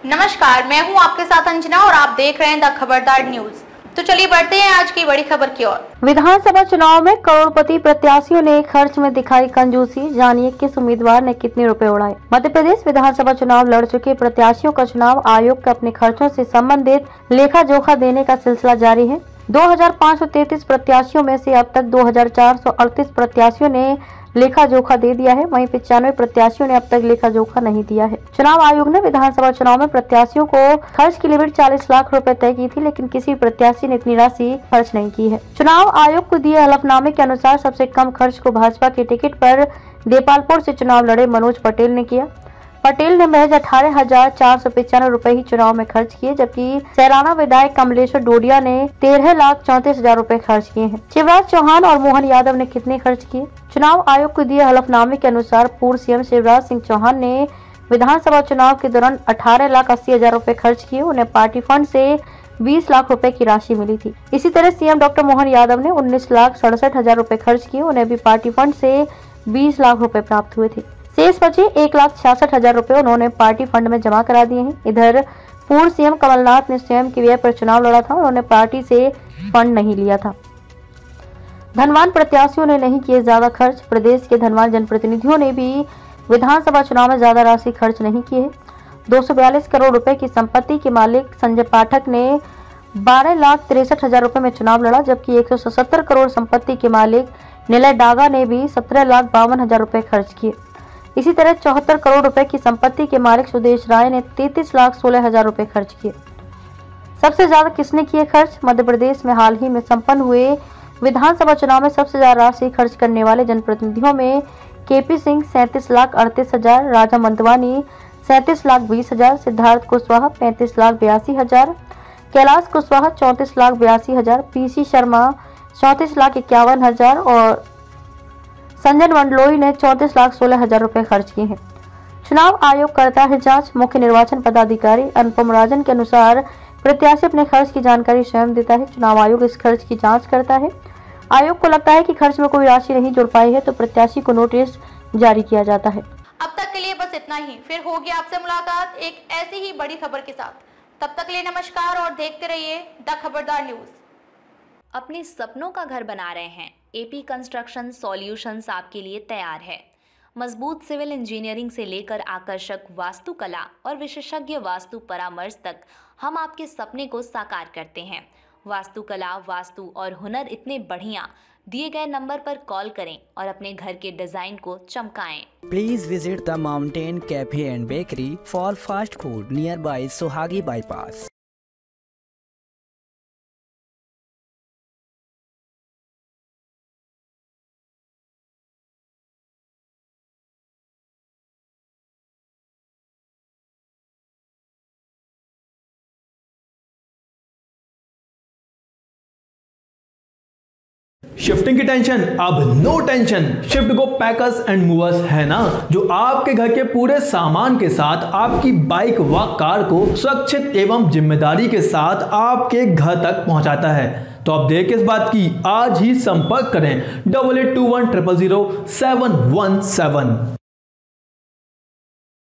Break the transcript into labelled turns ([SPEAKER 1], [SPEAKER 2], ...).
[SPEAKER 1] नमस्कार, मैं हूं आपके साथ अंजना और आप देख रहे हैं द खबरदार न्यूज। तो चलिए बढ़ते हैं आज की बड़ी खबर की ओर।
[SPEAKER 2] विधानसभा चुनाव में करोड़पति प्रत्याशियों ने खर्च में दिखाई कंजूसी, जानिए किस उम्मीदवार ने कितने रुपए उड़ाए। मध्य प्रदेश विधानसभा चुनाव लड़ चुके प्रत्याशियों का चुनाव आयोग का अपने खर्चों से संबंधित लेखा जोखा देने का सिलसिला जारी है। 2533 प्रत्याशियों में से अब तक 2438 प्रत्याशियों ने लेखा जोखा दे दिया है, वहीं 95 प्रत्याशियों ने अब तक लेखा जोखा नहीं दिया है। चुनाव आयोग ने विधानसभा चुनाव में प्रत्याशियों को खर्च की लिमिट 40 लाख रुपए तय की थी, लेकिन किसी प्रत्याशी ने इतनी राशि खर्च नहीं की है। चुनाव आयोग को दिए हलफनामे के अनुसार सबसे कम खर्च को भाजपा के टिकट पर देपालपुर से चुनाव लड़े मनोज पटेल ने किया। पटेल ने महज 18,495 रुपए ही चुनाव में खर्च किए, जबकि सैलाना विधायक कमलेश्वर डोडिया ने 13,34,000 रुपए खर्च किए हैं। शिवराज चौहान और मोहन यादव ने कितने खर्च किए? चुनाव आयोग को दिए हलफनामे के अनुसार पूर्व सीएम शिवराज सिंह चौहान ने विधानसभा चुनाव के दौरान 18,80,000 रुपए खर्च किए। उन्हें पार्टी फंड से 20 लाख रुपए की राशि मिली थी। इसी तरह सीएम डॉक्टर मोहन यादव ने 19,67,000 रुपए खर्च किए। उन्हें भी पार्टी फंड से 20 लाख रुपए प्राप्त हुए थे। शेष बचे 1,66,000 रुपए उन्होंने पार्टी फंड में जमा करा दिए हैं। इधर पूर्व सीएम कमलनाथ ने स्वयं के व्यय पर चुनाव लड़ा था। उन्होंने पार्टी से फंड नहीं लिया था। धनवान प्रत्याशियों ने नहीं किए ज्यादा खर्च। प्रदेश के धनवान जनप्रतिनिधियों ने भी विधानसभा चुनाव में ज्यादा राशि खर्च नहीं की है। 242 करोड़ रुपए की संपत्ति के मालिक संजय पाठक ने 12,63,000 रुपए में चुनाव लड़ा, जबकि 177 करोड़ संपत्ति के मालिक निलय डागा ने भी 17,52,000 रुपए खर्च किए। इसी तरह 74 करोड़ रुपए की संपत्ति के मालिक सुदेश राय ने 33,16,000 रुपए खर्च किए। सबसे ज्यादा किसने किए खर्च? मध्य प्रदेश में हाल ही में संपन्न हुए विधानसभा चुनाव में सबसे ज्यादा राशि खर्च करने वाले जनप्रतिनिधियों में केपी सिंह 37,38,000, राजा मंतवानी 37,20,000, सिद्धार्थ कुशवाहा 35,82,000, कैलाश कुशवाहा 34,82,000, पीसी शर्मा 34,51,000 और संजय मंडलोई ने 34,16,000 रुपए खर्च किए हैं। चुनाव आयोग करता है जांच। मुख्य निर्वाचन पदाधिकारी अनुपम राजन के अनुसार प्रत्याशी अपने खर्च की जानकारी स्वयं देता है। चुनाव आयोग इस खर्च की जांच करता है। आयोग को लगता है कि खर्च में कोई राशि नहीं जुड़ पाई है तो प्रत्याशी को नोटिस जारी किया जाता है।
[SPEAKER 1] अब तक के लिए बस इतना ही। फिर होगी आपसे मुलाकात एक ऐसी ही बड़ी खबर के साथ। तब तक के लिए नमस्कार और देखते रहिए द खबरदार न्यूज।
[SPEAKER 3] अपने सपनों का घर बना रहे हैं? एपी कंस्ट्रक्शन सॉल्यूशंस आपके लिए तैयार है। मजबूत सिविल इंजीनियरिंग से लेकर आकर्षक वास्तुकला और विशेषज्ञ वास्तु परामर्श तक हम आपके सपने को साकार करते हैं। वास्तुकला, वास्तु और हुनर इतने बढ़िया, दिए गए नंबर पर कॉल करें और अपने घर के डिजाइन को चमकाएं।
[SPEAKER 4] Please visit the mountain cafe and bakery for fast food nearby Sohagi bypass.
[SPEAKER 5] Shifting की टेंशन अब no tension. Shift go packers and movers है ना, जो आपके घर के पूरे सामान के साथ आपकी बाइक व कार को सुरक्षित एवं जिम्मेदारी के साथ आपके घर तक पहुंचाता है। तो अब देर किस बात की, आज ही संपर्क करें 8821 000 717।